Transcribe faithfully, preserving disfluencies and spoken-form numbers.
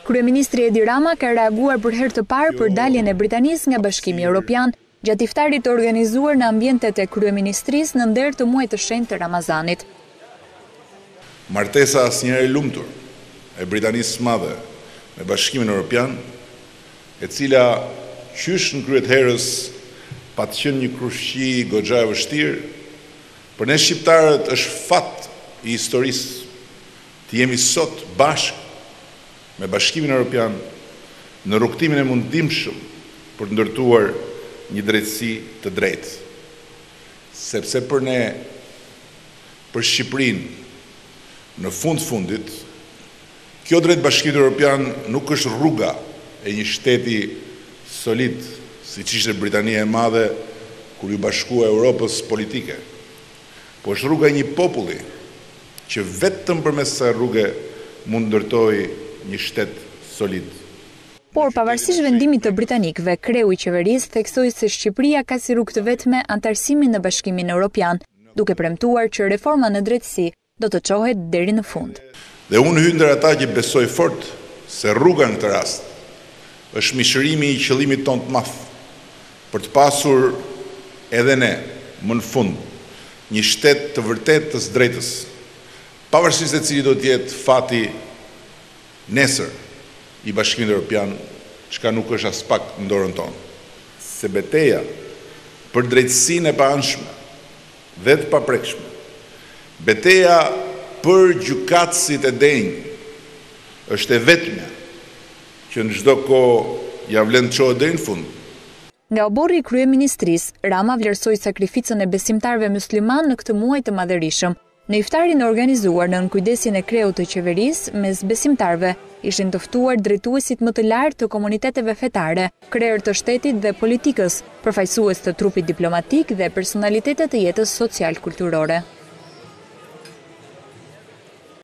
Kryeministri Edi Rama ka reaguar për herë të parë për daljen e Britanisë nga Bashkimi Evropian gjatë iftarit të organizuar në ambientet e Kryeministrisë në nder të muajit të shenjtë të Ramazanit. Martesa asnjë e lumtur e Britanisë Madhe me Bashkimin Evropian, e cila qysh në kryet herës pa të qenë një krushqi goxha e vështirë, për ne shqiptarët është fat i historisë të jemi sot bashkë me Bashkimin Evropian në rrugtimin e mundimshëm për të ndërtuar një drejtësi të drejtë. Sepse për ne, për Shqipërinë, në fund fundit, kjo drejtë Bashkimit Evropian nuk është rruga e një shteti solid, siç ishte Britania e Madhe kur ju bashkua Europës politike, po është rruga e një populli që vetëm përmes kësaj rruge mund ndërtojë një shtet solid. Por pavarësisht vendimit të britanikëve, kreu i qeverisë theksoi se Shqipëria ka si rrugë të vetme antarësimin në Bashkimin Evropian, duke premtuar që reforma në drejtësi do të çohet deri në fund. Dhe unë hy ndër ata që besoj fort se rruga në këtë rast është mishërimi i qëllimit tonë të madh për të pasur edhe ne më në fund një shtet të vërtet të së drejtës, pavarësisht se cili do të jetë fati nesër i Bashkimit Evropian, çka nuk është as pak në dorën tonë. Se betejë për drejtësinë e paanshme dhe të paprekshme, betejë për gjykatësit e denjë është e vetmja që në çdo kohë ja vlen të çohet deri në fund. Nga oborri i Kryeministrisë, Rama vlerësoi sakrificën e besimtarëve musliman në këtë muaj të madhërisëm. Në iftarin e organizuar në kujdesin e kreut të qeverisë, mes besimtarëve ishin të ftuar drejtuesit më të lartë të komuniteteve fetare, krerë të shtetit dhe politikës, përfaqësues të trupit diplomatik dhe personalitetet të jetës social-kulturore.